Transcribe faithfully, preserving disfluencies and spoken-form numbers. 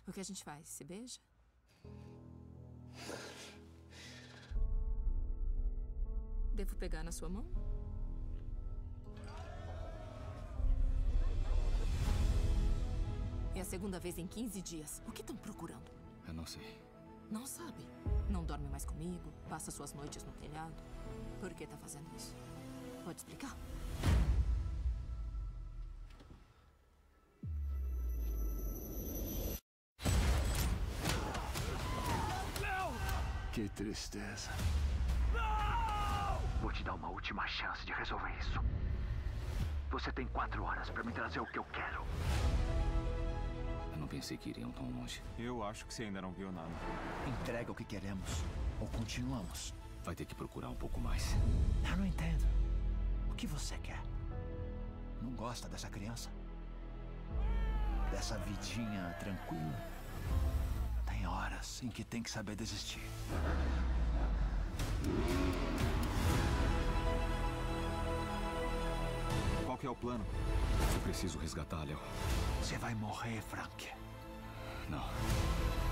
O que a gente faz? Se beija? Devo pegar na sua mão? É a segunda vez em quinze dias. O que estão procurando? Eu não sei. Não sabe? Não dorme mais comigo? Passa suas noites no telhado? Por que tá fazendo isso? Pode explicar? Que tristeza. Vou te dar uma última chance de resolver isso. Você tem quatro horas pra me trazer o que eu quero. Eu não pensei que iriam tão longe. Eu acho que você ainda não viu nada. Entrega o que queremos ou continuamos. Vai ter que procurar um pouco mais. Eu não entendo. O que você quer? Não gosta dessa criança? Dessa vidinha tranquila? Tem horas em que tem que saber desistir. Qual que é o plano? Eu preciso resgatar, Léo. Você vai morrer, Frank. Não.